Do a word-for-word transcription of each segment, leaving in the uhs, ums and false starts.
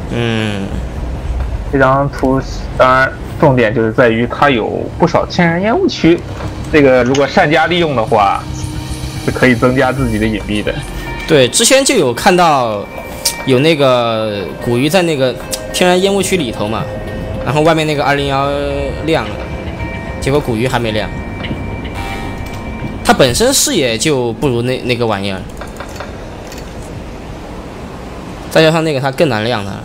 嗯， 这张图当然重点就是在于它有不少天然烟雾区，这个如果善加利用的话，是可以增加自己的隐蔽的。 对，之前就有看到有那个古鱼在那个天然烟雾区里头嘛，然后外面那个二零幺亮了，结果古鱼还没亮。它本身视野就不如那那个玩意儿，再加上那个它更难亮了。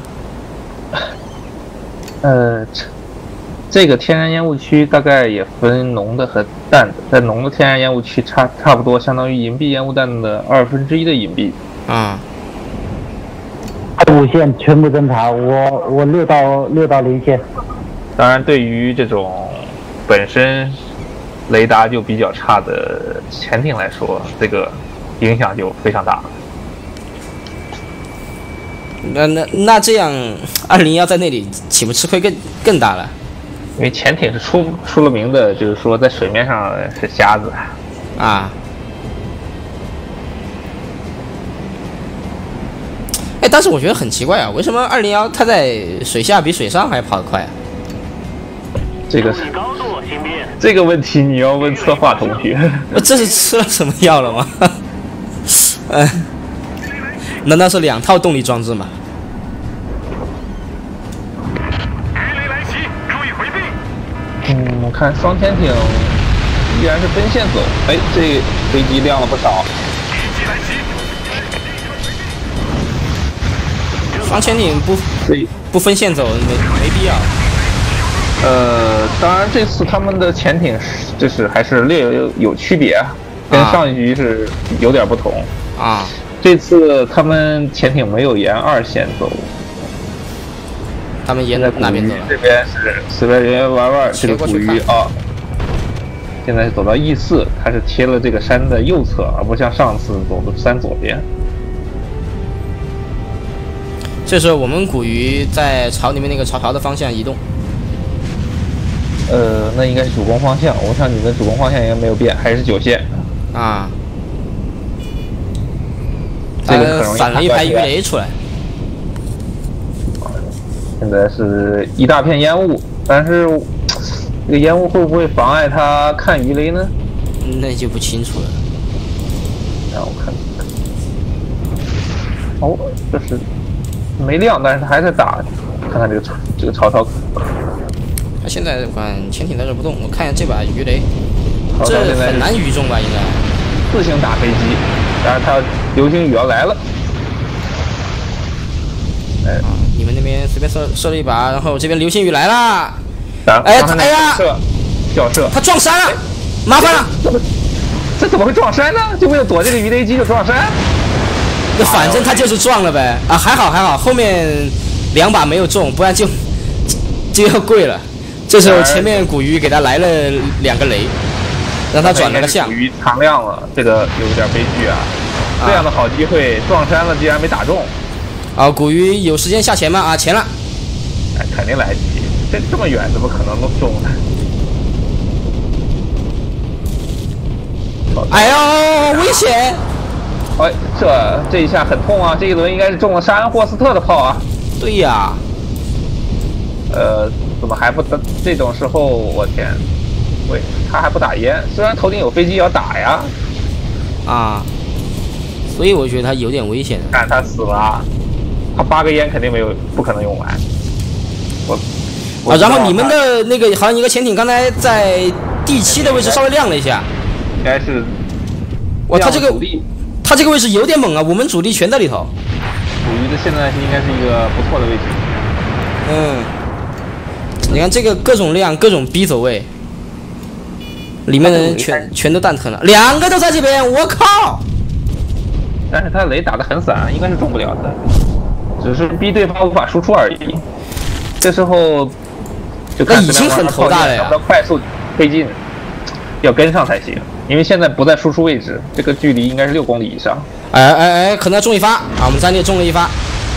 呃，这个天然烟雾区大概也分浓的和淡的，在浓的天然烟雾区差差不多相当于隐蔽烟雾弹的二分之一的隐蔽。 啊、 嗯，五线全部侦查，我我六到六到零线。 当然，对于这种本身雷达就比较差的潜艇来说，这个影响就非常大。 那那那这样，二零幺在那里岂不吃亏更更大了？ 因为潜艇是出出了名的，就是说在水面上是瞎子啊。哎，但是我觉得很奇怪啊，为什么二零幺它在水下比水上还跑得快啊？ 这个这个问题你要问策划同学。 这是吃了什么药了吗？嗯。难道是两套动力装置吗？ 嗯，我看双潜艇依然是奔线走。哎，这飞机亮了不少。 双潜艇不不分线走没没必要。 呃，当然这次他们的潜艇就是还是略有有区别，跟上一局是有点不同啊。 这次他们潜艇没有沿二线走， 他们沿哪边走？ 这边是随便圆圆玩玩，这个古鱼啊，现在是走到 E 四，它是贴了这个山的右侧，而不像上次走的山左边。 这时候我们古鱼在朝你们那个潮潮的方向移动。 呃，那应该是主攻方向，我想你们主攻方向应该没有变，还是九线啊。 这个很容易反了一排鱼雷出来。 现在是一大片烟雾，但是这个烟雾会不会妨碍他看鱼雷呢？ 那就不清楚了。 让我看。哦，这是没亮，但是他还在打。看看这个这个曹操。 他现在管潜艇在这不动，我看一下这把鱼雷，这很难鱼中吧？应该。 自行打飞机。然后他流星雨要来了， 哎，啊、你们那边随便射射了一把，然后这边流星雨来了， 哎哎呀， 吊射， 他撞山了，哎、麻烦了， 这这怎么会撞山呢？就为了躲这个鱼雷机就撞山？ 那反正他就是撞了呗，啊，还好还好，后面两把没有中，不然就就要跪了。这时候前面古鱼给他来了两个雷。让他转了个向， 古鱼藏亮了，这个有点悲剧啊！这样的好机会撞山了，竟然没打中。 啊，古鱼有时间下潜吗？啊，潜了。 哎，肯定来得及，这这么远怎么可能都中呢？ 哎呦，危险！ 哎，这这一下很痛啊！这一轮应该是中了沙恩霍斯特的炮啊。 对呀。 呃，怎么还不等？这种时候，我天！喂，他还不打烟，虽然头顶有飞机要打呀， 啊，所以我觉得他有点危险。 看他死了，他八个烟肯定没有，不可能用完。我，我啊，然后你们的那个好像一个潜艇刚才在第七的位置稍微亮了一下， 应该是， 哇，他这个他这个位置有点猛啊，我们主力全在里头。 古鱼的现在应该是一个不错的位置。 嗯，你看这个各种亮，各种逼走位。里面的人全全都蛋疼了，两个都在这边，我靠！ 但是他雷打得很散，应该是中不了的，只是逼对方无法输出而已。这时候就看已经很头大了呀， 要快速推进，要跟上才行。因为现在不在输出位置，这个距离应该是六公里以上。 哎哎哎，可能要中一发啊！我们战列中了一发。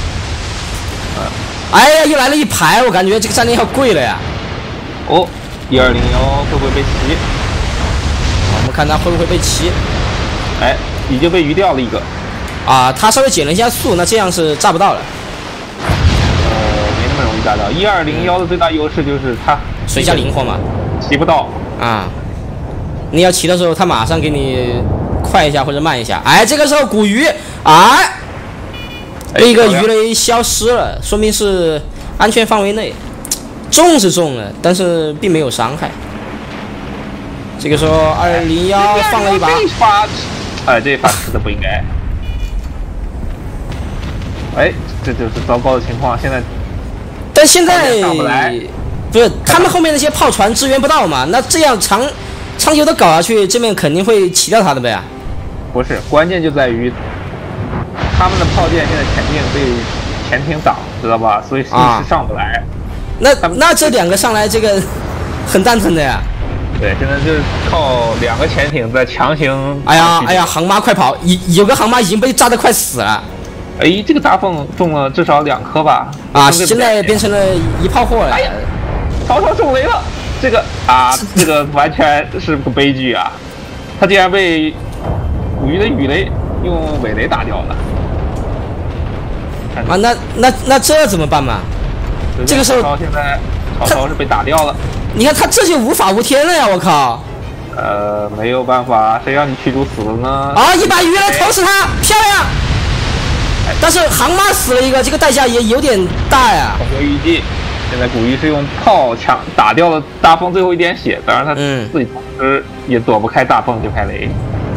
哎呀，又来了一排，我感觉这个战列要跪了呀！ 哦，一二零幺会不会被袭？ 我们看他会不会被骑？ 哎，已经被鱼掉了一个。 啊，他稍微减了一下速，那这样是炸不到了。 呃， 容易打到。一二零幺的最大优势就是它水下灵活嘛， 骑不到啊，你要骑的时候，它马上给你快一下或者慢一下。哎，这个时候古鱼，哎，那个鱼雷消失了，说明是安全范围内，中是中了，但是并没有伤害。这个时候二零幺放了一把， 哎，这一发吃的不应该。哎，这就是糟糕的情况。现在， 但现在上不来， 不是他们后面那些炮船支援不到嘛？那这样长长久的搞下去，这边肯定会骑掉他的呗。 不是，关键就在于他们的炮舰现在潜艇被潜艇挡，知道吧？所以一时上不来。 啊、那那这两个上来，这个很蛋疼的呀。 对，现在就是靠两个潜艇在强行。 哎呀哎呀，航妈快跑！有有个航妈已经被炸得快死了。 哎，这个大凤中了至少两颗吧？ 啊，现在变成了一炮货了。 哎呀，曹操中雷了！这个啊，这个完全是个悲剧啊！他竟然被古鱼的雨雷用尾雷打掉了。 啊，那那那这怎么办嘛？这个时候曹操现在曹操是被打掉了。 你看他这就无法无天了呀！我靠。 呃，没有办法，谁让你驱逐死了呢？ 啊，一把鱼雷投死他，漂亮！但是航妈死了一个，这个代价也有点大呀。 我预计，现在古鱼是用炮枪打掉了大凤最后一点血，当然他自己同时也躲不开大凤这排雷。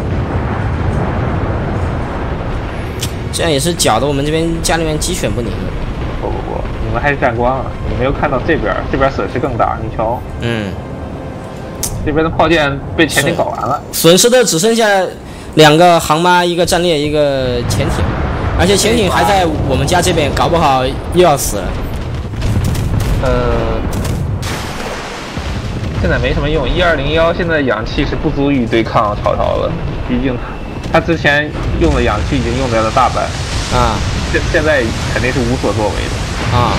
这样也是搅得我们这边家里面鸡犬不宁。 不不不，你们还是占光了，你没有看到这边，这边损失更大。你瞧， 嗯， 这边的炮舰被潜艇搞完了， 损失的只剩下两个航妈，一个战列，一个潜艇。而且潜艇还在我们家这边，搞不好又要死了。 呃，现在没什么用。一二零幺现在氧气是不足以对抗曹操了，毕竟他之前用的氧气已经用掉了大半。 啊， 现现在肯定是无所作为的。 啊。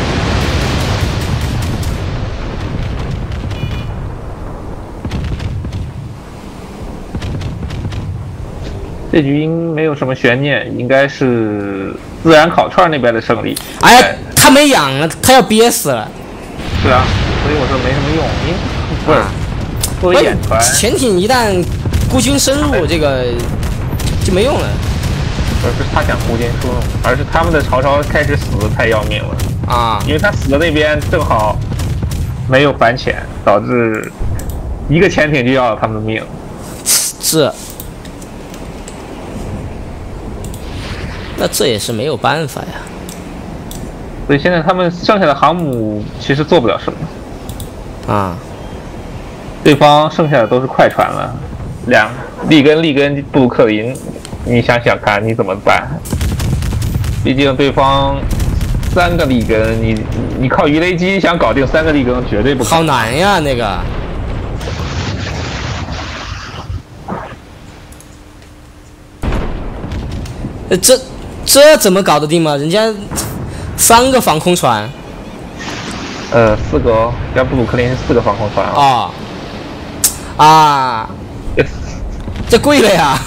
这局应没有什么悬念，应该是自然烤串那边的胜利。 哎呀，他没氧了，他要憋死了。 是啊，所以我说没什么用，因为不是、啊、作为眼团， 潜艇一旦孤军深入，这个就没用了。 而不是他想孤军深入，而是他们的曹操开始死得太要命了啊！ 因为他死的那边正好没有反潜，导致一个潜艇就要了他们的命。 是。那这也是没有办法呀。 所以现在他们剩下的航母其实做不了什么啊。 对方剩下的都是快船了，两利根、利根、布鲁克林，你想想看你怎么办？毕竟对方三个利根，你你靠鱼雷机想搞定三个利根绝对不可能。 好难呀，那个。呃，这。这怎么搞得定吗？人家三个防空船， 呃，四个哦，加布鲁克林是四个防空船哦。啊，这贵了呀！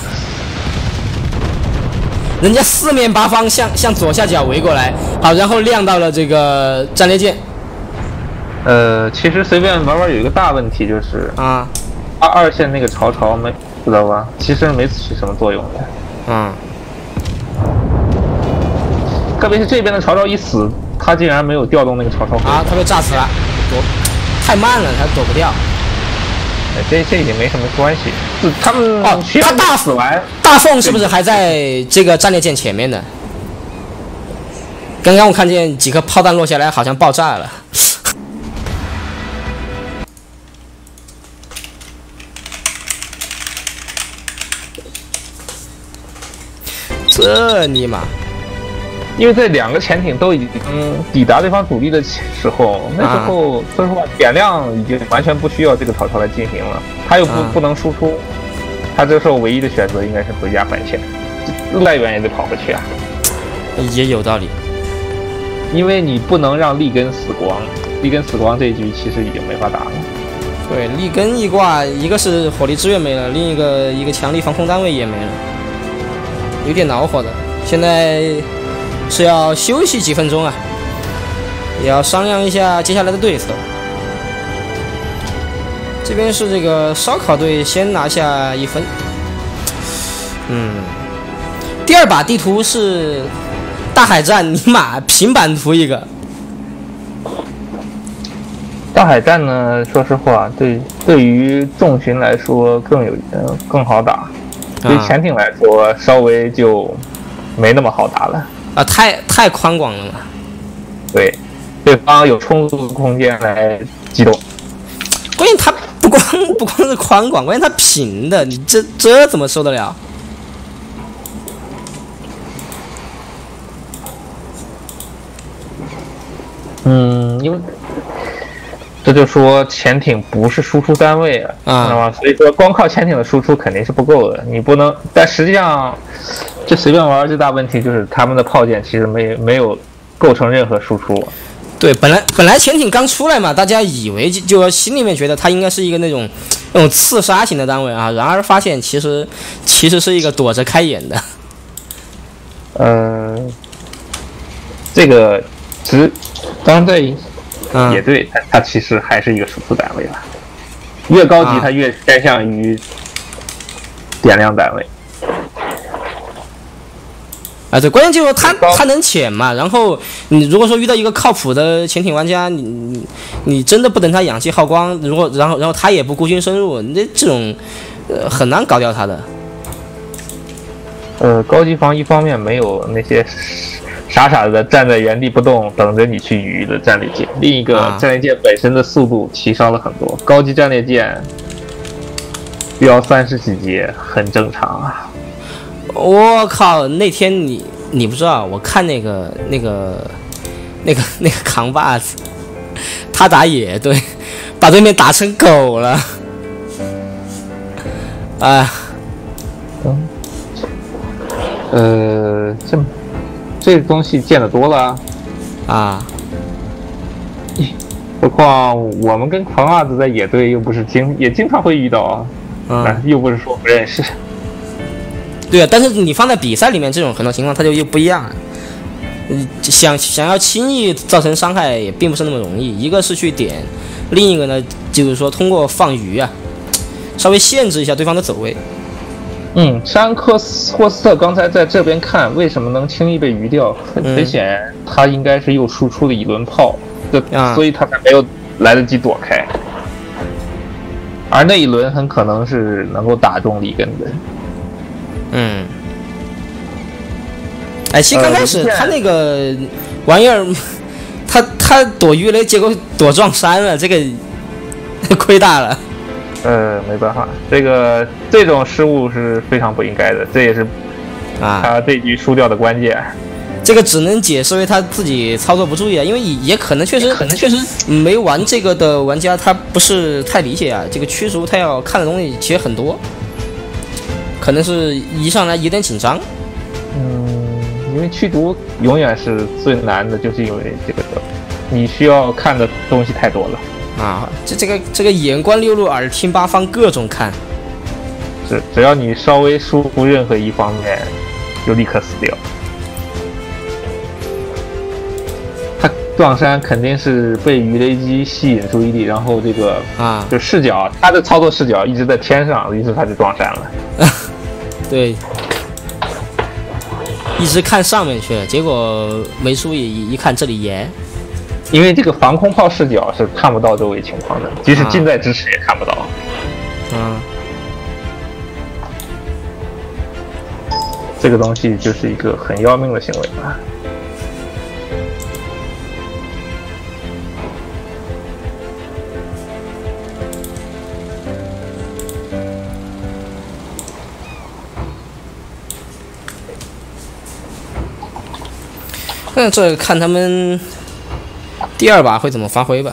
人家四面八方向向左下角围过来，好，然后亮到了这个战列舰。 呃，其实随便玩玩有一个大问题就是啊， 二二线那个曹操没知道吧？其实没起什么作用的。 嗯。 特别是这边的曹操一死，他竟然没有调动那个曹操啊，他被炸死了，躲太慢了，他躲不掉。 哎，这这已经没什么关系，是他们哦，他大死完， 大凤是不是还在这个战列舰前面呢？刚刚我看见几颗炮弹落下来，好像爆炸了。这尼玛！ 因为在两个潜艇都已经抵达对方主力的时候，那时候、啊、说实话点亮已经完全不需要这个曹操来进行了，他又不、啊、不能输出，他这时候唯一的选择应该是回家反潜，赖远也得跑回去啊。 也有道理， 因为你不能让利根死光，利根死光这一局其实已经没法打了。 对，利根一挂，一个是火力支援没了，另一个一个强力防空单位也没了，有点恼火的。现在是要休息几分钟啊。 也要商量一下接下来的对策。这边是这个烧烤队先拿下一分。嗯，第二把地图是大海战，尼玛平板图一个。 大海战呢，说实话，对对于重巡来说更有呃更好打，对于潜艇来说稍微就没那么好打了。 啊，太太宽广了嘛。 对，对方有充足的空间来机动。 关键它不光不光是宽广，关键它平的，你这这怎么受得了？ 嗯，因为这就说潜艇不是输出单位啊，知道吗？所以说光靠潜艇的输出肯定是不够的，你不能。但实际上，这随便玩最大问题就是他们的炮舰其实没没有构成任何输出。 对，本来本来潜艇刚出来嘛，大家以为就就心里面觉得它应该是一个那种那种刺杀型的单位啊，然而发现其实其实是一个躲着开眼的。 呃，这个只当然在也对，它它其实还是一个输出单位了。越高级它越偏向于点亮单位。 啊，对，关键就是它它能潜嘛，然后你如果说遇到一个靠谱的潜艇玩家，你你你真的不等他氧气耗光，如果然后然后他也不孤军深入，你这这种呃很难搞掉他的。 呃，高级防一方面没有那些傻傻的站在原地不动等着你去鱼的战列舰，另一个战列舰本身的速度提升了很多，高级战列舰飙三十几级很正常啊。 我靠！那天你你不知道，我看那个那个那个那个扛把子，他打野队，把对面打成狗了。啊， 嗯，呃，这这东西见得多了啊。 何况我们跟狂袜子在野队又不是经也经常会遇到啊，嗯，又不是说不认识。 对啊，但是你放在比赛里面，这种很多情况它就又不一样了。嗯，想想要轻易造成伤害也并不是那么容易。一个是去点，另一个呢就是说通过放鱼啊，稍微限制一下对方的走位。 嗯，山科斯霍斯特刚才在这边看，为什么能轻易被鱼掉？很很显然，他应该是又输出了一轮炮，这、嗯、所以他才没有来得及躲开。而那一轮很可能是能够打中里根的。 嗯，哎，其实刚开始他那个玩意儿，他他躲鱼雷，结果躲撞山了，这个亏大了。 呃，没办法，这个这种失误是非常不应该的，这也是啊他这局输掉的关键。 这个只能解释为他自己操作不注意啊，因为也可能确实可能确实没玩这个的玩家他不是太理解啊，这个驱逐他要看的东西其实很多。可能是一上来有点紧张， 嗯，因为驱逐永远是最难的，就是因为这个你需要看的东西太多了啊！这这个这个眼观六路，耳听八方，各种看。 是，只要你稍微疏忽任何一方面，就立刻死掉。他撞山肯定是被鱼雷机吸引注意力，然后这个啊， 就视角，他的操作视角一直在天上，于是他就撞山了。 对，一直看上面去了，结果没注意，一看这里严。 因为这个防空炮视角是看不到周围情况的，即使近在咫尺也看不到。 嗯， 这个东西就是一个很要命的行为吧。 那这看他们第二把会怎么发挥吧。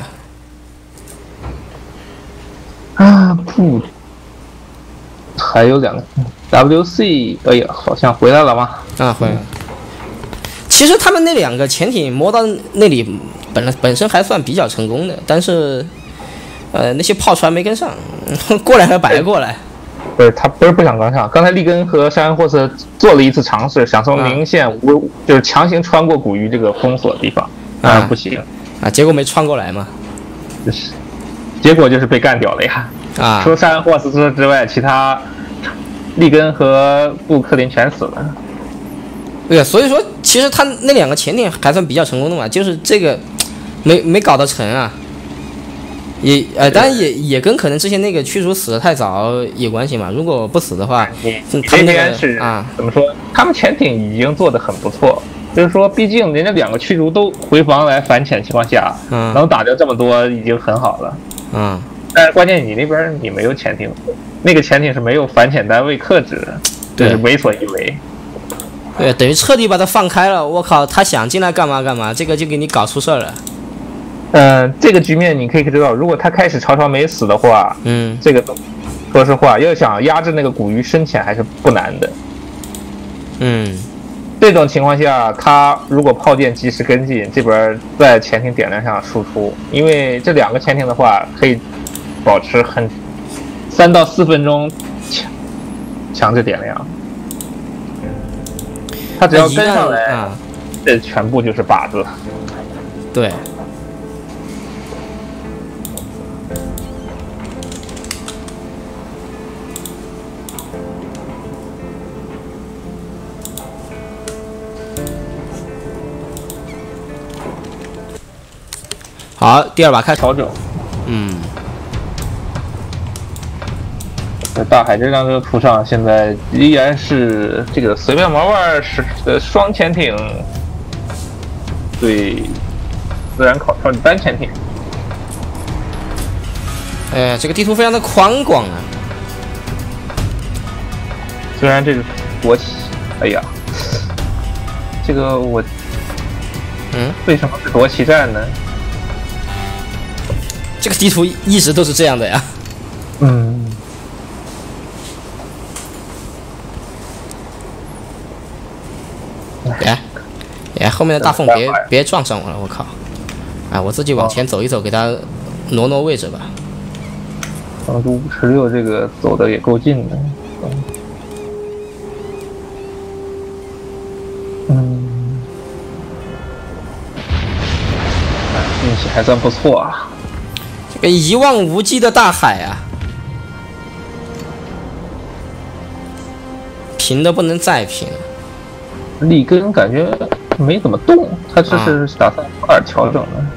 啊，不，还有两个 W C， 哎呀，好像回来了吗？ 啊，回来了。其实他们那两个潜艇摸到那里本来本身还算比较成功的，但是呃那些炮船没跟上，过来还白过来。 不是他不是不想跟上，刚才利根和山霍斯做了一次尝试，想从明线无、啊、就是强行穿过古鱼这个封锁的地方，当然不行， 啊，结果没穿过来嘛。 就是，结果就是被干掉了呀。 啊， 除了塞恩霍斯特之外，其他利根和布克林全死了。 对啊，所以说其实他那两个潜艇还算比较成功的嘛，就是这个没没搞得成啊。也呃，当然也也跟可能之前那个驱逐死的太早有关系嘛。如果不死的话， 你他们那个是啊，怎么说？他们潜艇已经做得很不错，就是说，毕竟人家两个驱逐都回防来反潜情况下，嗯，能打掉这么多已经很好了， 嗯。 但是关键你那边你没有潜艇，那个潜艇是没有反潜单位克制的，就是为所欲为。 对，等于彻底把它放开了。我靠，他想进来干嘛干嘛，这个就给你搞出事儿了。 嗯、呃，这个局面你可以知道，如果他开始曹操没死的话， 嗯， 这个说实话，要想压制那个古鱼深潜还是不难的。 嗯， 这种情况下，他如果炮舰及时跟进，这边在潜艇点亮上输出，因为这两个潜艇的话可以保持很三到四分钟强强制点亮。他只要跟上来，啊、这全部就是靶子。 对。好，第二把开调整。 嗯。 在大海这张这个图上，现在依然是这个随便玩玩是呃双潜艇对自然考察的单潜艇。 哎，这个地图非常的宽广啊。 虽然这个国旗，哎呀，这个我， 嗯， 为什么是夺旗战呢？ 这个地图一直都是这样的呀。 嗯。 哎，哎，后面的大凤别别撞上我了，我靠！哎，我自己往前走一走，给他挪挪位置吧。 长度五十六，这个走的也够近的。嗯，运气还算不错啊。 这个一望无际的大海啊，平的不能再平。 利根感觉没怎么动，他这是打算有点调整呢。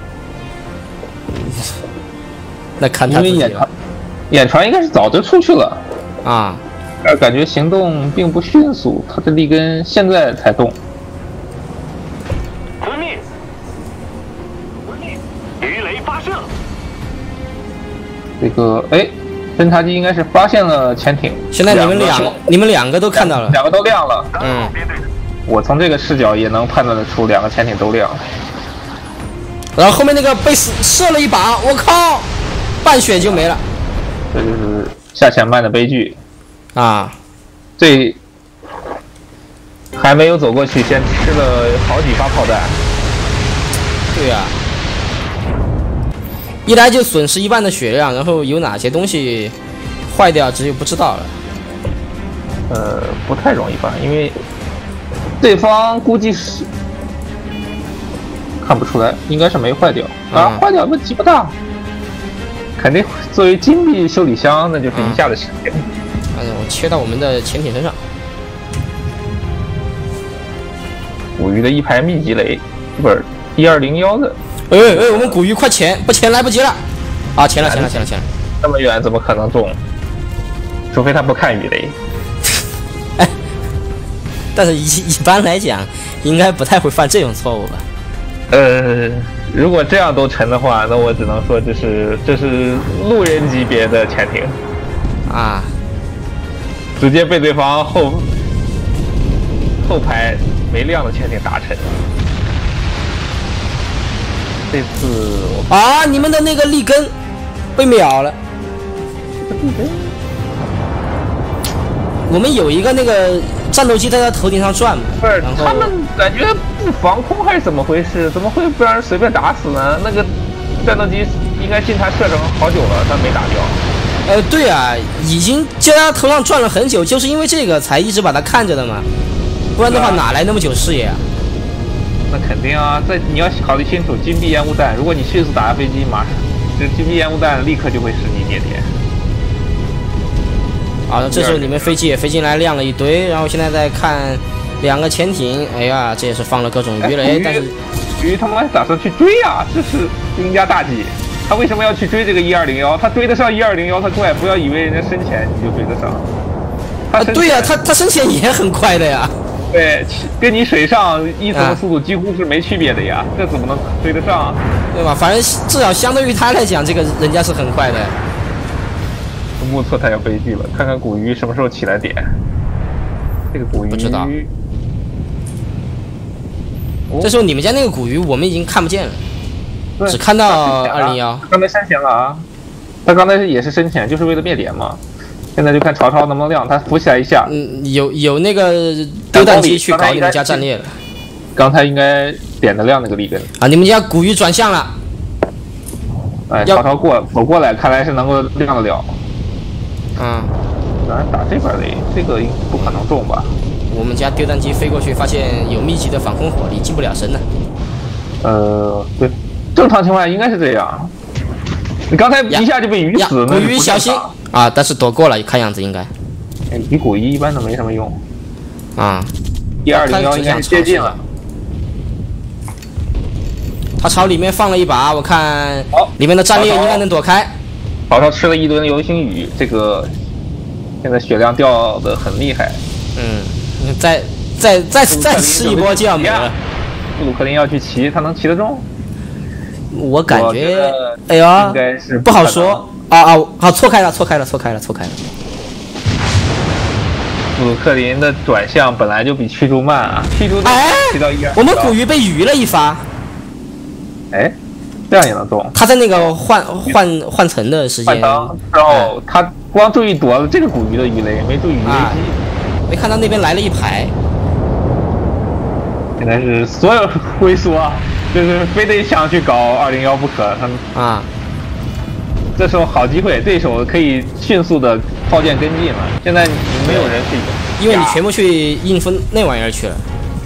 那看他自己了。 因为眼船，眼船应该是早就出去了啊， 但感觉行动并不迅速，他的利根现在才动。 遵命。鱼雷发射。 这个哎，侦察机应该是发现了潜艇。 现在你们两个，你们两个都看到了， 两个都亮了。 嗯。 我从这个视角也能判断得出，两个潜艇都亮。 然后后面那个被射了一把，我靠，半血就没了。 这就是下潜慢的悲剧啊！ 这还没有走过去，先吃了好几发炮弹。 对呀、啊，一来就损失一半的血量，然后有哪些东西坏掉，这就不知道了。 呃，不太容易吧，因为。对方估计是看不出来，应该是没坏掉啊，坏掉问题不大，肯定作为金币修理箱，那就是一下子切掉。 嗯，我切到我们的潜艇身上。 捕鱼的一排密集雷，不是一二零幺的。 哎哎，我们捕鱼快潜，不潜来不及了。啊，潜了潜了潜了潜了。 那么远怎么可能中？除非他不看鱼雷。 但是一一般来讲，应该不太会犯这种错误吧？ 呃，如果这样都成的话，那我只能说这是这是路人级别的潜艇啊， 直接被对方后后排没亮的潜艇打沉。这次啊，你们的那个利根被秒了。我们有一个那个战斗机在他头顶上转嘛， 不是，他们感觉不防空还是怎么回事？怎么会不让人随便打死呢？那个战斗机应该进他射程好久了，他没打掉。 呃，对啊，已经在他头上转了很久，就是因为这个才一直把他看着的嘛，不然的话哪来那么久视野啊？ 那肯定啊，这你要考虑清楚金币烟雾弹，如果你迅速打下飞机，马上这金币烟雾弹立刻就会使你灭点。 好的，这时候你们飞机也飞进来亮了一堆，然后现在在看两个潜艇，哎呀，这也是放了各种鱼雷， 哎、 但是鱼他妈打算去追啊，这是兵家大忌。他为什么要去追这个一二零幺？他追得上一二零幺，他快，不要以为人家深潜你就追得上。 啊，对呀、啊，他他深潜也很快的呀。 对，跟你水上一层的速度几乎是没区别的呀，这怎么能追得上？ 对吧？反正至少相对于他来讲，这个人家是很快的。 目测他要飞机了，看看古鱼什么时候起来点。这个古鱼不知道。 哦、 这时候你们家那个古鱼我们已经看不见了，只看到二零幺。 刚才深潜了啊，他刚才也是深潜，就是为了灭点嘛。现在就看曹操能不能亮，他浮起来一下。 嗯，有有那个丢弹机去搞你们家战列了。 刚才应该点得亮那个立根。 啊，你们家古鱼转向了。 哎，曹操过走过来，看来是能够亮得了。 嗯， 咱打这边雷，这个不可能中吧？ 我们家丢弹机飞过去，发现有密集的防空火力，近不了身了。 呃，对，正常情况下应该是这样。你刚才一下就被鱼死， 古鱼小心啊！但是躲过了，看样子应该。 哎，比古一一般都没什么用。 啊， 一二零幺应该是接近了。 他朝里面放了一把，我看里面的战列应该能躲开。 曹操吃了一轮流星雨，这个现在血量掉的很厉害。 嗯，再再再再吃一波就要没了。 布鲁克林要去骑，他能骑得中？ 我感觉， 觉哎呀， 应该是不好说啊啊！好，错开了，错开了，错开了，错开了。 布鲁克林的转向本来就比驱逐慢啊，驱逐哎， 骑到一二。 我们古鱼被鱼了一发。 哎，这样也能中？ 他在那个换换换层的时间， 然后他光注意躲了这个古鱼的鱼雷，没注意鱼雷机， 啊、没看到那边来了一排。 现在是所有龟缩啊，就是非得想去搞二零幺不可。他们啊， 这时候好机会，对手可以迅速的炮舰跟进了。现在没有人去， 因为你全部去应付那玩意儿去了。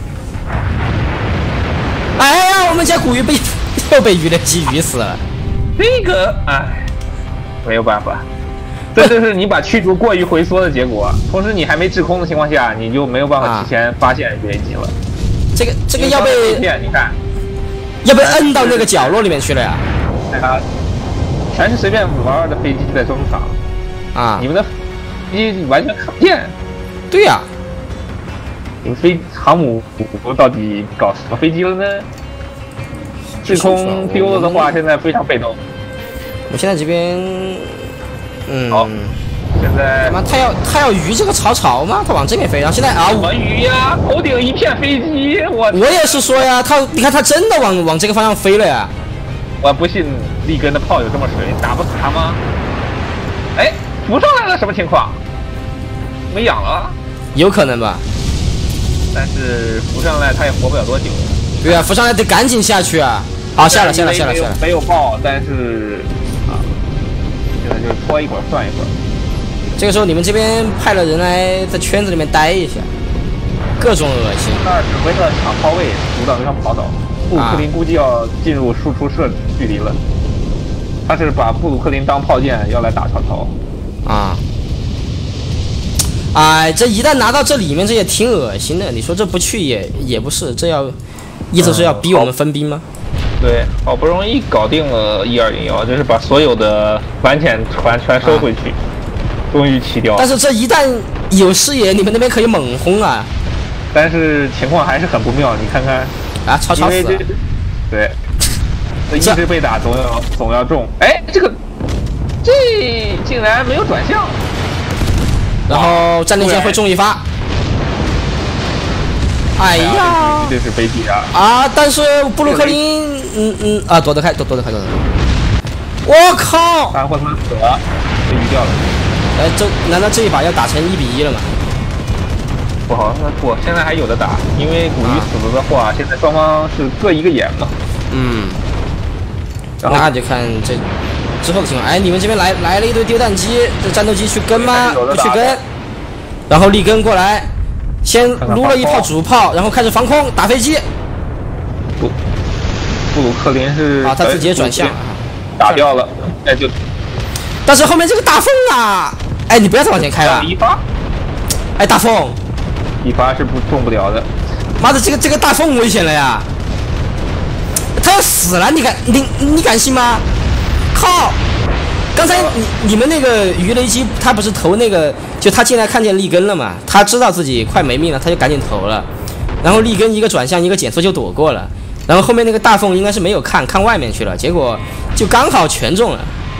哎呀，我们家古鱼被又被鱼雷机鱼死了。 这个哎，没有办法，这就是你把驱逐过于回缩的结果。同时你还没制空的情况下，你就没有办法提前发现鱼雷机了。 这个这个要被你看， 要被摁到那个角落里面去了呀！ 啊，全是随便玩玩的飞机在中场啊， 你们的飞机完全看不见。 对呀、啊， 你们飞航母到底搞什么飞机了呢？制空丢了的话，现在非常被动。 我现在这边，嗯， 好，现在妈，他要他要鱼这个曹操吗？他往这边飞，然后现在啊， 什么鱼呀？头顶一片飞机，我我也是说呀，他你看他真的往往这个方向飞了呀！ 我不信利根的炮有这么水，打不死他吗？哎，浮上来了，什么情况？没氧了？ 有可能吧。 但是浮上来他也活不了多久。 对啊，浮上来得赶紧下去啊！好，下了下了下了下了。 没有爆，但是啊，现在就是拖一会儿算一会儿。 这个时候你们这边派了人来在圈子里面待一下，各种恶心。 那指挥的抢炮位，阻挡对方跑走。布鲁克林估计要进入输出射距离了。他是把布鲁克林当炮舰要来打曹操。 啊。哎，这一旦拿到这里面，这也挺恶心的。你说这不去也也不是，这要意思是要逼我们分兵吗？ 对，好不容易搞定了一二零幺，就是把所有的反潜船全收回去，啊、终于起掉。 但是这一旦有视野，你们那边可以猛轰啊！ 但是情况还是很不妙，你看看啊，曹操死了。 对，这一直被打，总要总要中。哎，这个这竟然没有转向。 然后战列舰会中一发，哎呀， 这是悲剧啊！ 啊，但是布鲁克林，嗯嗯啊，躲得开，躲躲得开，躲得开。我靠！ 大货他死了，被鱼掉了。 哎，这难道这一把要打成一比一了吗？ 不好，那不，现在还有的打，因为古鱼死了的话，啊、现在双方是各一个眼嘛。 嗯。那就看这。之后的情况，哎，你们这边来来了一堆丢弹机，这战斗机去跟吗？不去跟，然后立根过来，先撸了一炮主炮，然后开始防空打飞机。 布鲁克林是啊，他自己也转向了， 打掉了，哎就。 但是后面这个大凤啊，哎，你不要再往前开了。 一发， 哎，大凤， 一发是不中不了的。 妈的，这个这个大凤危险了呀！他要死了，你敢你你敢信吗？靠！刚才你你们那个鱼雷机，他不是投那个，就他进来看见利根了嘛，他知道自己快没命了，他就赶紧投了，然后利根一个转向一个减速就躲过了，然后后面那个大凤应该是没有看看外面去了，结果就刚好全中了。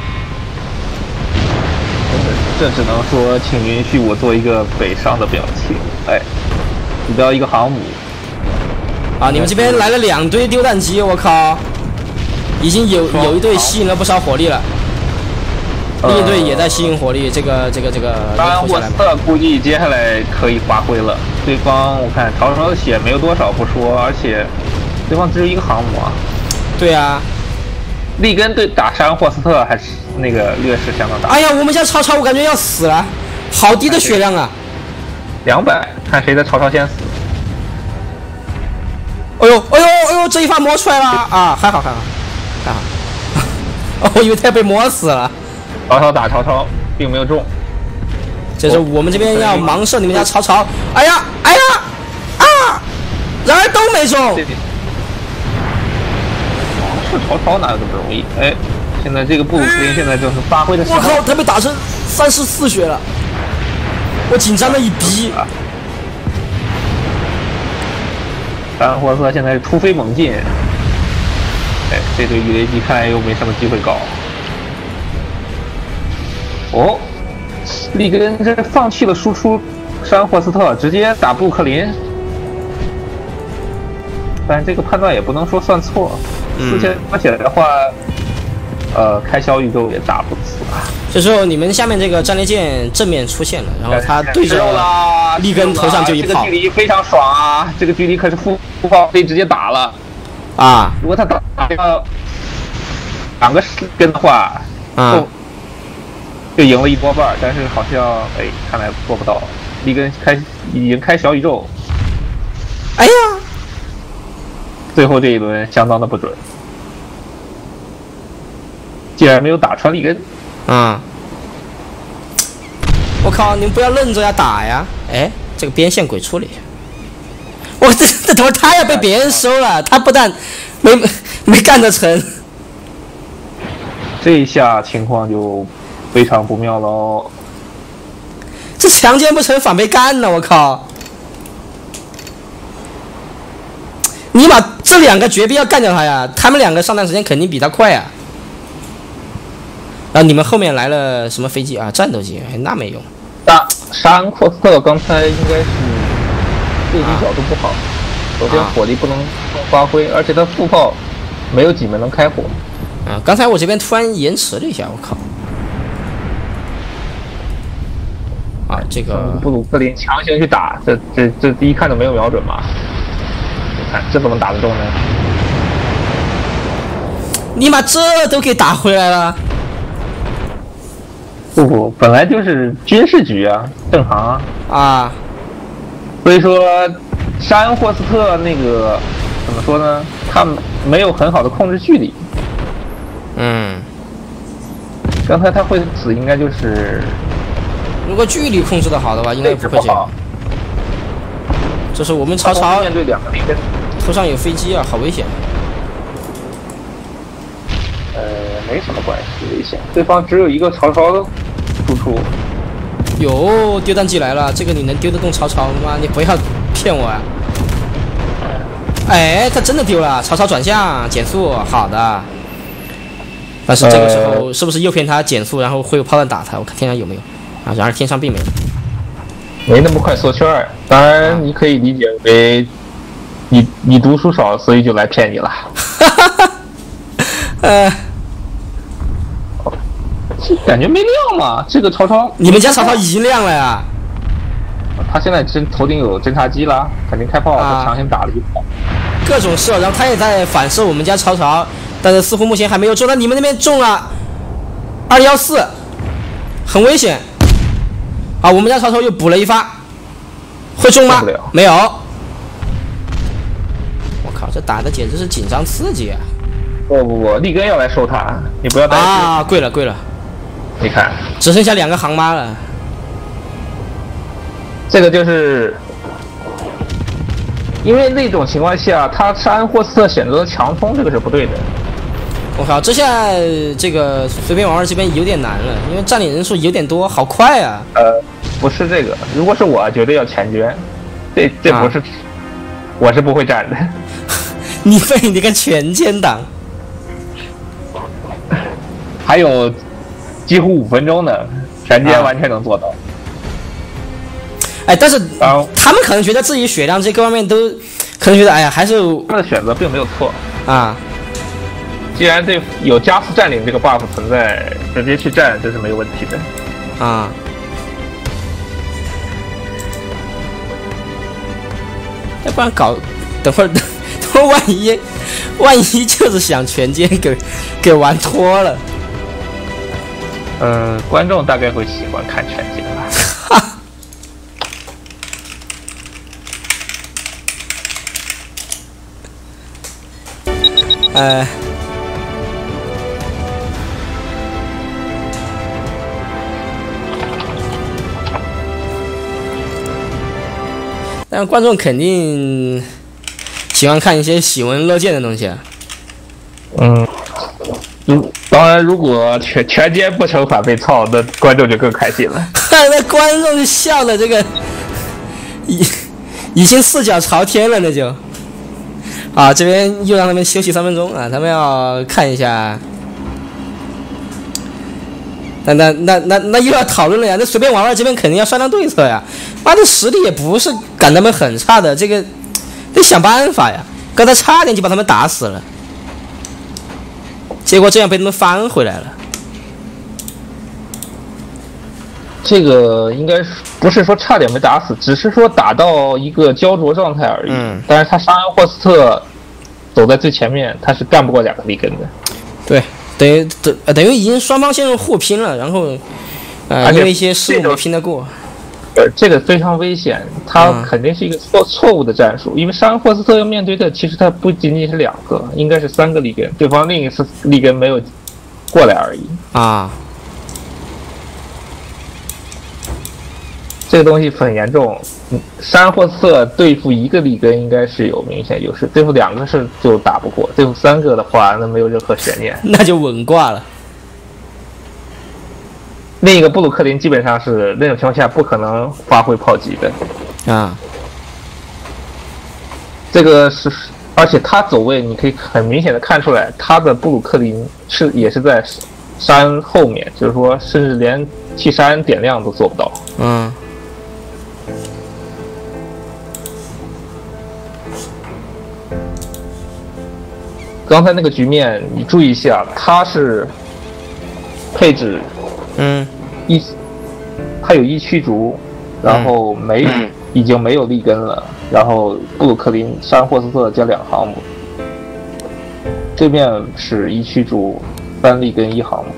这只能说，请允许我做一个北上的表情。哎，你到一个航母。 啊！你们这边来了两堆丢弹机，我靠！已经有有一队吸引了不少火力了，另一队也在吸引火力。这个这个这个。 当然，沃斯特估计接下来可以发挥了。对方我看曹操的血没有多少不说，而且对方只有一个航母啊。 对啊。 利根对打山霍斯特还是那个劣势相当大。 哎呀，我们家曹操我感觉要死了，好低的血量啊！ 两百，看谁的曹操先死。 哎呦哎呦哎呦，这一发磨出来了啊！还好还好还好，我以为他要被磨死了。 曹操打曹操，并没有中。 这是我们这边要盲射你们家曹操。哎呀哎呀啊！然而都没中。 是曹操哪有这么容易？哎，现在这个布鲁克林现在正是发挥的时候。 我靠，他被打成三十四血了，我紧张的一逼。 丹霍斯特现在是突飞猛进，哎，这对鱼雷机看来又没什么机会搞。哦，利根这放弃了输出山霍斯特，直接打布鲁克林。但这个判断也不能说算错。之前打起来的话，呃，开销宇宙也打不死啊。 这时候你们下面这个战列舰正面出现了，然后他对着利根头上就一炮， 这个距离非常爽啊！这个距离可是副副炮可以直接打了啊！ 如果他打个两个根的话， 啊， 就赢了一多半，但是好像哎，看来做不到。利根开已经开小宇宙， 哎呀！ 最后这一轮相当的不准，竟然没有打穿利根。 啊！我靠！你们不要愣着呀，打呀！哎，这个边线鬼处理。我这这头他要被别人收了，他不但没没干得成， 这一下情况就非常不妙喽。 这强奸不成反被干了，我靠！你把这两个绝逼要干掉他呀！他们两个上弹时间肯定比他快啊！啊，你们后面来了什么飞机啊？战斗机，哎，那没用。 沙沙恩霍斯特刚才应该是对敌角度不好，首先火力不能发挥，而且他副炮没有几门能开火。 啊，刚才我这边突然延迟了一下，我靠！啊，这个布鲁克林强行去打，这这这第一看就没有瞄准嘛。这怎么打得中呢？ 你妈这都给打回来了！ 不不，本来就是军事局啊，正常啊。 啊， 所以说，沙恩霍斯特那个怎么说呢？他没有很好的控制距离。 嗯。 刚才他会死，应该就是， 如果距离控制的好的话，应该不会这样。这是我们曹操面对两个利根， 头上有飞机啊，好危险。 呃，没什么关系，危险。对方只有一个曹操的输出。 有丢弹机来了，这个你能丢得动曹操吗？你不要骗我啊！哎，他真的丢了，曹操转向减速，好的。但是这个时候是不是诱骗他减速，然后会有炮弹打他？我看天上有没有啊？然而天上并没有。 没那么快缩圈儿，当然你可以理解为你你读书少，所以就来骗你了。 呃， 感觉没亮嘛，这个曹操， 你们家曹操已经亮了呀？ 他现在真头顶有侦察机了，肯定开炮，他强行打了一炮， 各种射，然后他也在反射我们家曹操，但是似乎目前还没有中。那你们那边中了二一四，很危险。啊，我们家曹操又补了一发，会中吗？没有。我靠，这打的简直是紧张刺激啊！ 不不不，利根要来收他，你不要担心。 啊，贵了贵了， 你看， 只剩下两个航妈了。 这个就是因为那种情况下，他沙恩霍斯特选择了强冲，这个是不对的。 我靠，这下这个随便玩玩这边有点难了，因为占领人数有点多，好快啊！ 呃，不是这个，如果是我，绝对要全捐，这这不是，啊、我是不会占的。 你被你个全歼党， 还有几乎五分钟呢，全歼完全能做到。啊、 哎，但是他们可能觉得自己血量这各方面都，可能觉得哎呀，还是他的选择并没有错啊。 既然这有加速占领这个 buff 存在，直接去占这是没有问题的啊。要不然搞，等会儿等会儿万一万一就是想全歼给给玩脱了。 嗯、呃，观众大概会喜欢看全歼吧。 呃。但观众肯定喜欢看一些喜闻乐见的东西啊。 嗯，如当然，如果全全歼不成反被操，那观众就更开心了。 那观众就笑的这个已已经四脚朝天了，那就啊，这边又让他们休息三分钟啊，他们要看一下。那那那那那又要讨论了呀！那随便玩玩这边肯定要商量对策呀。妈的实力也不是赶他们很差的，这个得想办法呀。刚才差点就把他们打死了，结果这样被他们翻回来了。 这个应该不是说差点没打死，只是说打到一个焦灼状态而已。嗯。但是他沙恩霍斯特走在最前面，他是干不过两个利根的。 对。等于等等于已经双方陷入互拼了，然后，呃，因为一些事物没拼得过。 呃，这个非常危险，他肯定是一个错错误的战术，因为沙恩霍斯特要面对的其实他不仅仅是两个，应该是三个利根，对方另一次利根没有过来而已。 啊， 这个东西很严重。沙恩霍斯特对付一个利根应该是有明显优势，对付两个是就打不过，对付三个的话那没有任何悬念， 那就稳挂了。 另一个布鲁克林基本上是那种情况下不可能发挥炮击的啊。 这个是，而且他走位你可以很明显的看出来，他的布鲁克林是也是在沙恩后面，就是说甚至连替沙恩点亮都做不到。 嗯。 刚才那个局面，你注意一下，他是配置， 嗯， 一，他有一驱逐，然后没、嗯、已经没有利根了，然后布鲁克林、沙恩霍斯特加两航母，对面是一驱逐、三利根一航母，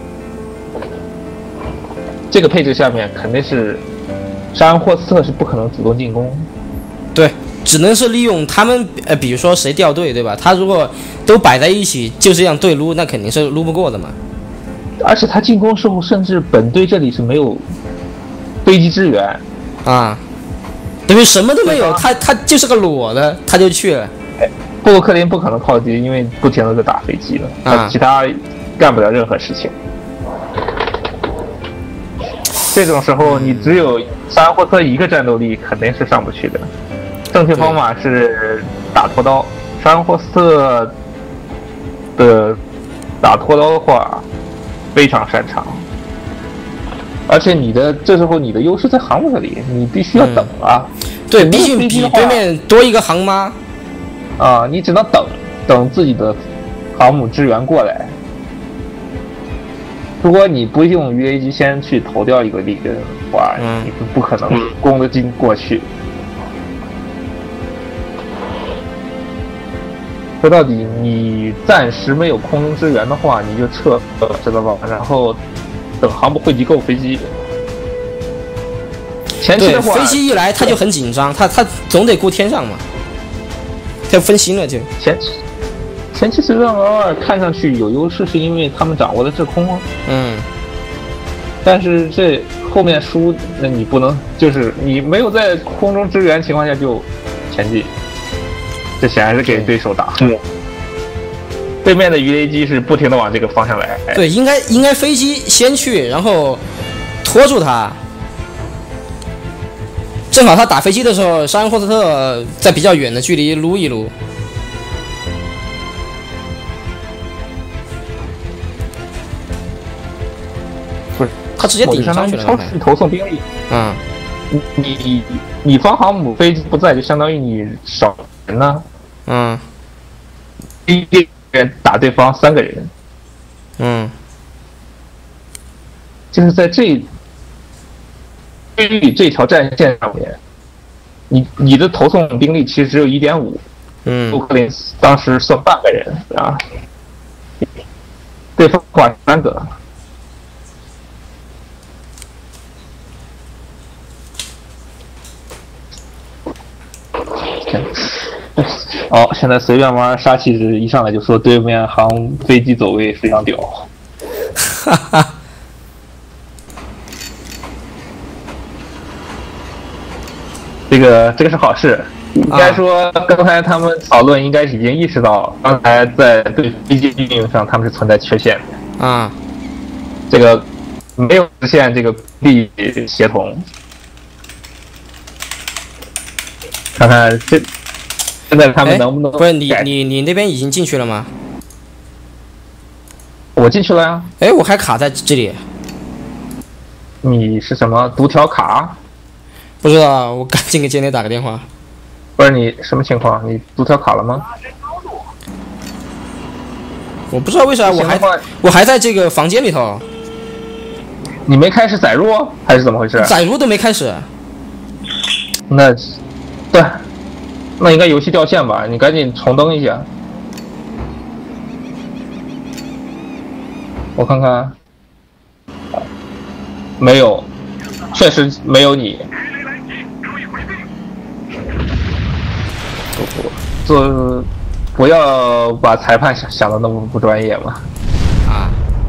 这个配置下面肯定是沙恩霍斯特是不可能主动进攻， 对。只能是利用他们，呃，比如说谁掉队，对吧？他如果都摆在一起，就这样对撸，那肯定是撸不过的嘛。 而且他进攻时候，甚至本队这里是没有飞机支援啊，等于什么都没有，他他就是个裸的，他就去了。 布鲁克林不可能靠近，因为不停的在打飞机了，他其他干不了任何事情。这种时候，你只有沙恩霍斯特一个战斗力，肯定是上不去的。正确方法是打拖刀，沙恩霍斯特的打拖刀的话非常擅长，而且你的这时候你的优势在航母这里，你必须要等啊。 嗯、对，毕竟比对面多一个航妈啊，你只能等等自己的航母支援过来。如果你不用 U A G 先去投掉一个利根的话，嗯、你是不可能攻得进过去。说到底，你暂时没有空中支援的话，你就撤，知道吧？然后等航母汇集够飞机。前期的话， 飞机一来他就很紧张，他他总得顾天上嘛，他分心了就。 前前期随便玩玩看上去有优势，是因为他们掌握的制空啊。 嗯。 但是这后面输，那你不能就是你没有在空中支援情况下就前进，这显然是给对手打。嗯。对面的鱼雷机是不停的往这个方向来。 对，应该应该飞机先去，然后拖住他。正好他打飞机的时候，沙恩霍斯特在比较远的距离撸一撸。 不是， 他直接顶上去了。 超时投送兵力。 嗯。 你你你方航母飞机不在，就相当于你少人呢。 嗯。 一个人打对方三个人。 嗯。 就是在这。这条战线上面，你你的投送兵力其实只有一点五， 嗯， 布克林当时算半个人啊，对方挂三个，哦，现在随便玩杀气值一上来就说对面航飞机走位非常屌，哈哈。这个这个是好事，应该说刚才他们讨论应该已经意识到，刚才在对飞机运营上他们是存在缺陷的啊， 这个没有实现这个力协同。看看这现在他们能不能？ 不是你你你那边已经进去了吗？ 我进去了呀。 哎，我还卡在这里。 你是什么读条卡？ 不知道，我赶紧给经理打个电话。 不是你什么情况？你读条卡了吗？ 我不知道为啥我还我还在这个房间里头。 你没开始载入还是怎么回事？ 载入都没开始。 那，对，那应该游戏掉线吧？你赶紧重登一下。我看看，没有，确实没有你。做不要把裁判想想的那么不专业嘛。 啊。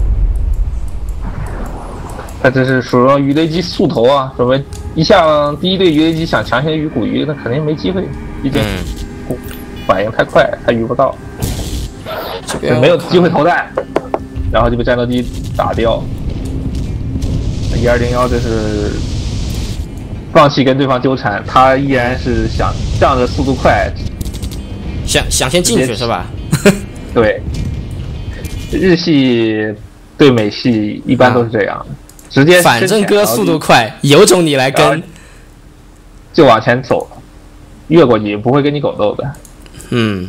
他这是属于鱼雷机速投啊，准备一向第一队鱼雷机想强行鱼骨鱼，那肯定没机会，毕竟反应太快，他鱼不到，就没有机会投弹，然后就被战斗机打掉。一二零幺这是放弃跟对方纠缠，他依然是想仗着速度快。 想想先进去是吧？ 对，日系对美系一般都是这样，啊、直接反正哥速度快，有种你来跟， 就往前走，越过你不会跟你狗斗的。 嗯。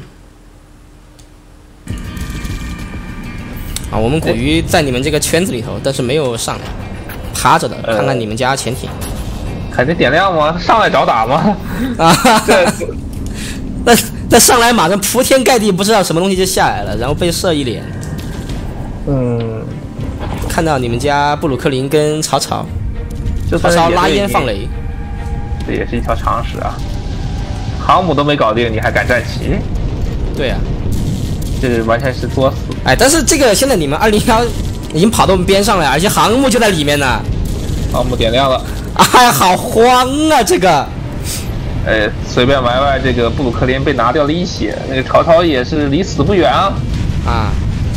啊，我们古鱼在你们这个圈子里头，但是没有上来，趴着的，看看你们家潜艇。 肯定点亮吗？上来找打吗？ 啊，那那上来马上铺天盖地，不知道什么东西就下来了，然后被射一脸。 嗯， 看到你们家布鲁克林跟曹操，曹操拉烟放雷， 这也是一条常识啊。航母都没搞定，你还敢站旗？ 对啊， 这完全是作死。 哎，但是这个现在你们二零幺已经跑到我们边上了，而且航母就在里面呢。 航母点亮了。 哎呀，好慌啊！这个， 哎，随便玩玩，这个布鲁克林被拿掉了一血，那个曹操也是离死不远啊！ 啊，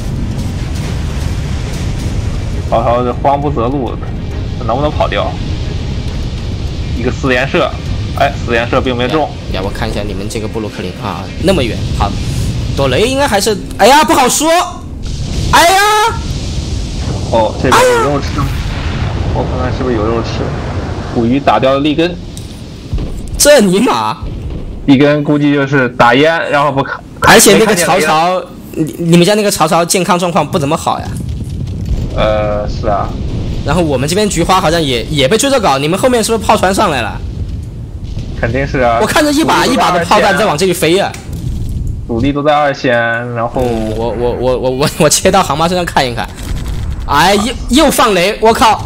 曹操这慌不择路，能不能跑掉？一个四连射，哎，四连射并没中。 呀，我看一下你们这个布鲁克林啊，那么远，好，躲雷应该还是，哎呀，不好说，哎呀， 哦，这边有肉吃，哎、我看看是不是有肉吃。捕鱼打掉了利根， 这尼玛！ 利根估计就是打烟，然后不看， 而且那个曹操，你你们家那个曹操健康状况不怎么好呀？ 呃，是啊。 然后我们这边菊花好像也也被追着搞，你们后面是不是炮船上来了？ 肯定是啊。 我看着一把一把的炮弹在往这里飞呀、啊。 主力都在二线，然后我我我我我我切到航妈身上看一看，哎，又又放雷，我靠！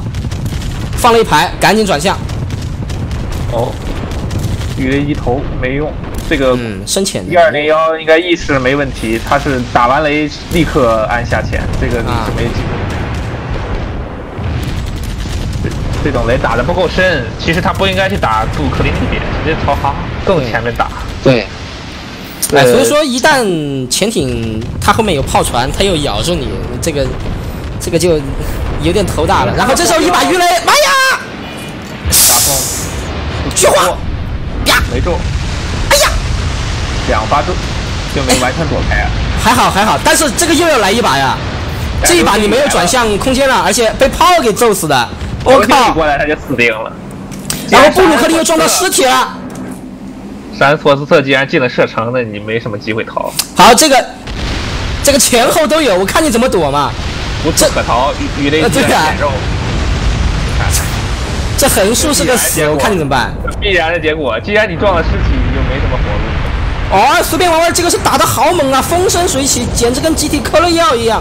放了一排，赶紧转向。 哦，鱼雷一头没用。 这个嗯深潜一二零幺应该意识没问题，他是打完雷立刻按下潜，这个你是没机会。这种雷打的不够深，其实他不应该去打杜克林那边，直接朝哈更前面打。 对。哎，所以说一旦潜艇它后面有炮船，它又咬住你，这个这个就有点头大了。然后这时候一把鱼雷，妈呀！ 打中， 菊花，呀， 没中。 哎呀， 两发中就没完全躲开啊。 还好还好，但是这个又要来一把呀！这一把你没有转向空间了，而且被炮给揍死的。我靠！ 过来他就死定了。 然后布鲁克林又撞到尸体了。 山佛斯特既然进了射程，那你没什么机会逃。 好，这个这个前后都有，我看你怎么躲嘛。 无处可逃，鱼雷击显肉。 这横竖是个死，我看你怎么办。 必然的结果，既然你撞了尸体，你就没什么活路。哦，随便玩玩，这个是打得好猛啊，风生水起，简直跟集体嗑了药一样。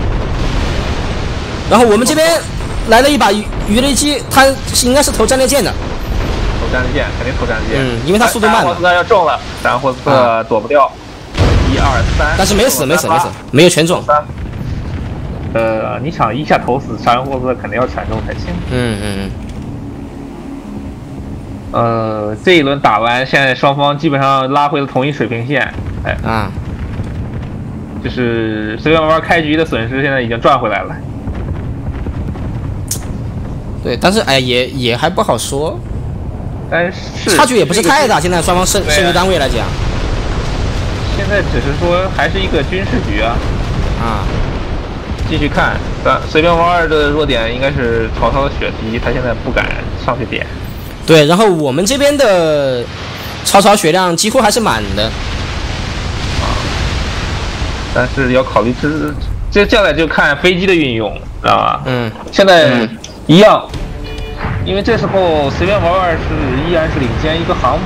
然后我们这边来了一把鱼鱼雷机，它应该是投战列舰的。 投战列舰，肯定投战列舰。 嗯，因为它速度慢嘛。 霍斯特要中了，然后霍斯特躲不掉。一二三。 但是没死，没死，没死，没有全中。 呃，你想一下投死沙恩霍斯特，肯定要全中才行。 嗯嗯嗯。 呃，这一轮打完，现在双方基本上拉回了同一水平线。哎啊， 就是随便玩玩开局的损失，现在已经赚回来了。 对，但是哎，也也还不好说。 但是差距也不是太大，现在双方胜胜率单位来讲。 现在只是说还是一个军事局啊。 啊。 继续看，咱随便玩玩的弱点应该是曹操的血滴，他现在不敢上去点。 对，然后我们这边的曹操血量几乎还是满的。 啊。但是要考虑这这接下来就看飞机的运用，知道吧？ 嗯。 现在一样。嗯，因为这时候随便玩玩是依然是领先一个航母，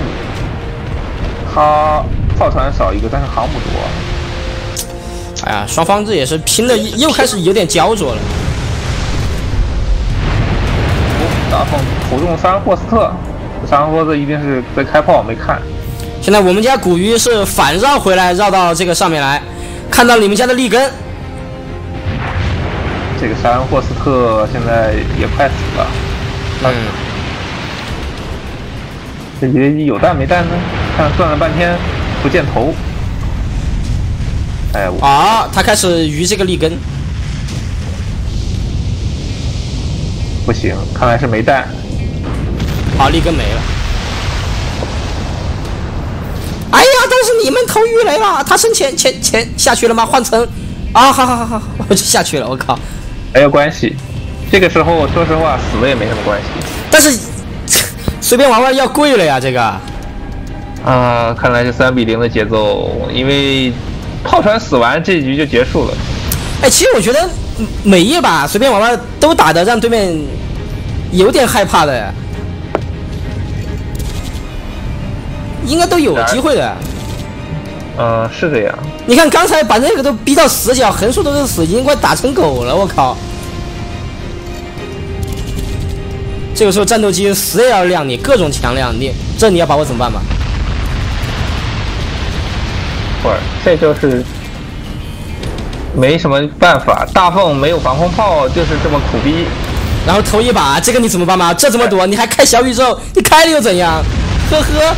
他炮船少一个，但是航母多。 哎呀，双方这也是拼的，又开始有点焦灼了。 大风口中沙恩霍斯特，沙恩霍斯特一定是在开炮，没看。 现在我们家古鱼是反绕回来，绕到这个上面来，看到你们家的利根。 这个沙恩霍斯特现在也快死了。 嗯， 这鱼雷机有弹没弹呢？看转了半天不见头。哎，我啊，他开始鱼这个利根。 不行，看来是没弹。 好，利根没了。哎呀，都是你们投鱼雷了，他升前前前下去了吗？换成啊，好好好好，我就下去了，我靠。 没有关系。这个时候，说实话，死了也没什么关系。 但是随便玩玩要贵了呀，这个。 啊，看来是三比零的节奏，因为炮船死完，这一局就结束了。 哎，其实我觉得每一把随便玩玩都打得让对面有点害怕的，应该都有机会的。 嗯，是这样。 你看刚才把那个都逼到死角，横竖都是死，已经快打成狗了，我靠！这个时候战斗机死也要亮你，各种强亮，你这你要把我怎么办吧？ 不是，这就是没什么办法。大凤没有防空炮，就是这么苦逼。 然后头一把，这个你怎么办嘛？这怎么躲？你还开小宇宙？你开了又怎样？呵呵。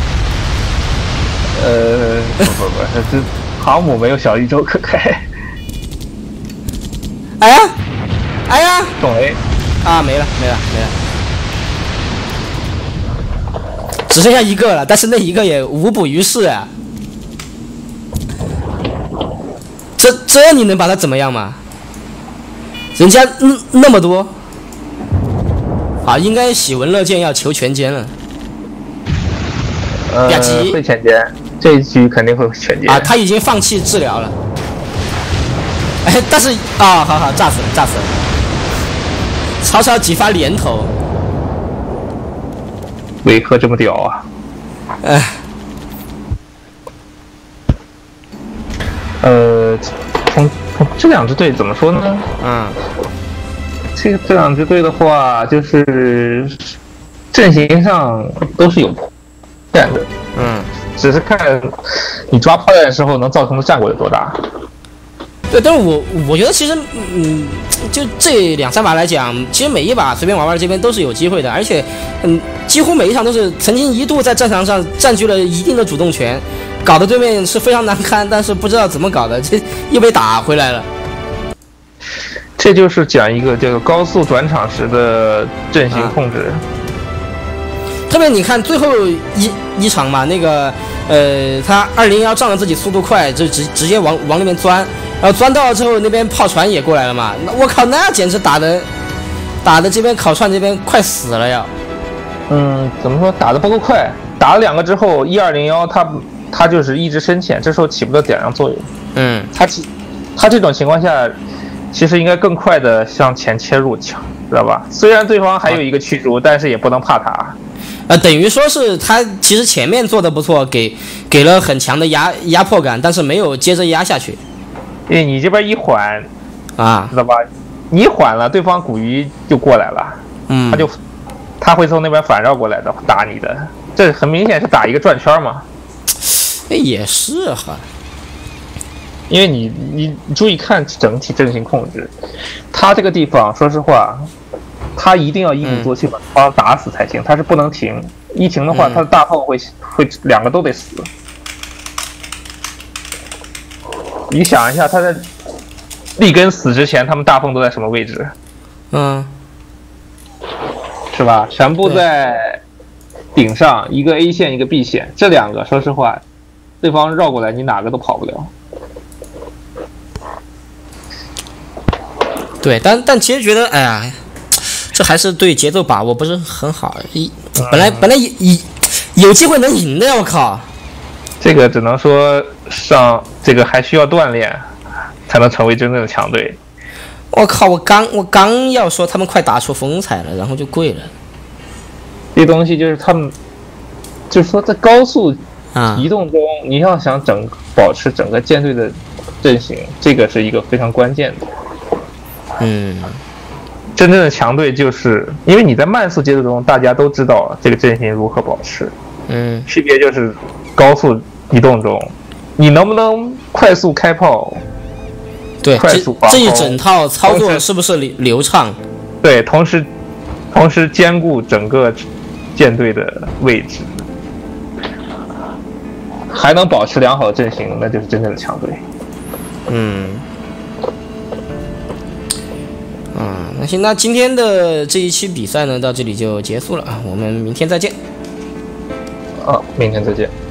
呃，不不不，这航母没有小宇宙可开。 哎呀，哎呀， 中雷啊，没了没了没了。只剩下一个了，但是那一个也无补于事啊。这这你能把他怎么样吗？人家嗯那么多，啊，应该喜闻乐见要求全歼了。 呃，会全歼，这一局肯定会全歼啊！他已经放弃治疗了。哎，但是啊、哦，好好，炸死了，炸死了。曹操几发连投。 为何这么屌啊？ 哎， 呃，从从这两支队怎么说呢？ 嗯， 这这两支队的话，就是阵型上都是有战的。 嗯， 只是看你抓炮弹的时候能造成的战果有多大。 对，但是我我觉得其实，嗯，就这两三把来讲，其实每一把随便玩玩这边都是有机会的，而且，嗯，几乎每一场都是曾经一度在战场上占据了一定的主动权，搞得对面是非常难堪，但是不知道怎么搞的，这又被打回来了。 这就是讲一个这个高速转场时的阵型控制。啊， 特别你看最后一一场嘛，那个呃，他二零幺仗着自己速度快，就直直接往往里面钻，然后钻到了之后，那边炮船也过来了嘛，那我靠，那简直打的打的这边烤串这边快死了呀。 嗯，怎么说打的不够快？打了两个之后，一二零幺他他就是一直深潜，这时候起不到点燃作用。 嗯， 他他这种情况下，其实应该更快的向前切入，知道吧？虽然对方还有一个驱逐，但是也不能怕他。 呃，等于说是他其实前面做的不错，给给了很强的压压迫感，但是没有接着压下去。 因为你这边一缓， 啊， 知道吧？你一缓了，对方古鱼就过来了， 嗯， 他就他会从那边反绕过来的打你的，这很明显是打一个转圈嘛。 哎，也是哈。 因为你你你注意看整体阵型控制，他这个地方说实话。他一定要一鼓作气把对方打死才行，他是不能停，一停的话，他的大炮会会两个都得死。你想一下，他在利根死之前，他们大凤都在什么位置？ 嗯， 是吧？全部在顶上，一个 A 线，一个 B 线，这两个说实话，对方绕过来，你哪个都跑不了。 对，但但其实觉得，哎呀。这还是对节奏把握不是很好，一本来本来有有机会能赢的，我靠！ 这个只能说上这个还需要锻炼，才能成为真正的强队。 我靠！我刚我刚要说他们快打出风采了，然后就跪了。 这东西就是他们，就是说在高速移动中， 啊、 你要想整保持整个舰队的阵型，这个是一个非常关键的。 嗯。 真正的强队就是因为你在慢速节奏中，大家都知道这个阵型如何保持。 嗯， 区别就是高速移动中，你能不能快速开炮？ 对， 快速这这一整套操作是不是流流畅？ 对，同时同时兼顾整个舰队的位置，还能保持良好的阵型，那就是真正的强队。 嗯。啊，那行，那今天的这一期比赛呢，到这里就结束了啊，我们明天再见。 啊，明天再见。